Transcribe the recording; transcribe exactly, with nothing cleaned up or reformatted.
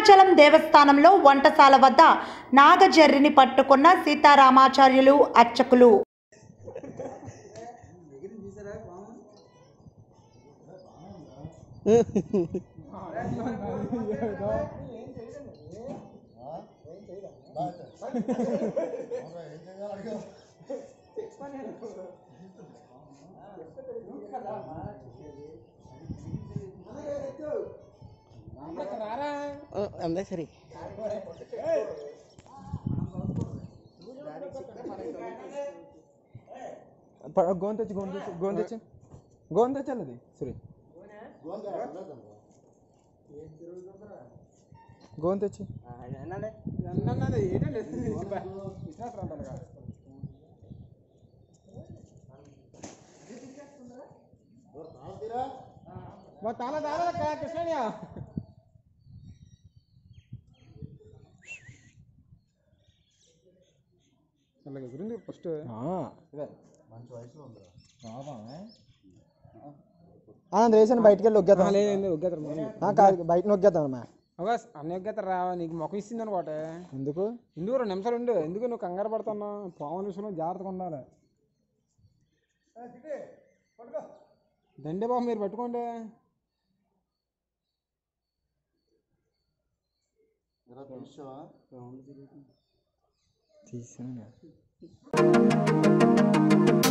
భద్రాచలం దేవస్థానంలో వంటశాల వద్ద నాగజర్రిని పట్టుకున్న సీతారామాచార్యులు అర్చకులు. అందే సరే గోన్ తెచ్చి గోన్ తెచ్చి గోన్ తెచ్చి గోన్ తెచ్చాలది సరే గోన్ తెచ్చి తాళ తాళ కృష్ణయ్య అలాగే గురించి ఫస్ట్ మంచి వయసులో రేసాను బయటకు వెళ్ళి ఒగ్గేద్దాం లేదు ఒగ్గేతారు బయట నొగ్గేద్దామమ్మా అవగా అన్నీ ఒగ్గేతారు రా నీకు మొక్క ఇస్తుంది అనుకోట ఎందుకు ఎందుకు రెండు నిమిషాలు ఉండు ఎందుకు నువ్వు కంగారు పడుతున్నావు పాము నిమిషంలో జాగ్రత్తగా ఉండాలి దండే బాబు మీరు పట్టుకోండి తీసాను